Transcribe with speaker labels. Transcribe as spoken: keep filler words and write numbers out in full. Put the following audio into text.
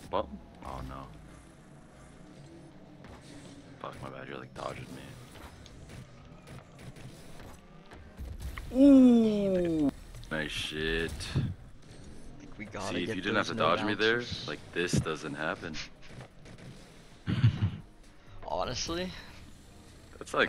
Speaker 1: Well, oh no. Fuck, my bad, you're like dodging me. Ooh! Nice shit.
Speaker 2: I think we gotta
Speaker 1: See, if
Speaker 2: get
Speaker 1: you didn't have to
Speaker 2: those
Speaker 1: dodge me there,
Speaker 2: no-bouncers.
Speaker 1: like this doesn't happen.
Speaker 2: Honestly?
Speaker 1: That's like